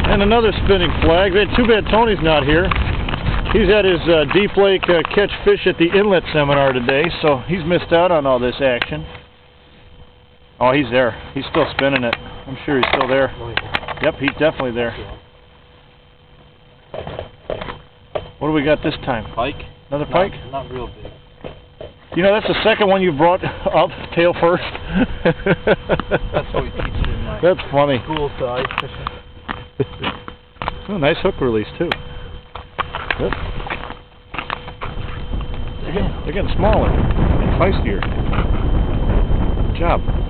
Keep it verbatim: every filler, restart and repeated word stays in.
And another spinning flag. Too bad Tony's not here. He's at his uh, Deep Lake uh, Catch Fish at the Inlet seminar today, so he's missed out on all this action. Oh, he's there. He's still spinning it. I'm sure he's still there. Yep, he's definitely there. What do we got this time? Pike. Another pike? Not, not real big. You know, that's the second one you brought up, tail first. That's what we teach it in my That's funny. school size fishing. Oh, nice hook release, too. Yep. They're getting, they're getting smaller and feistier. Good job.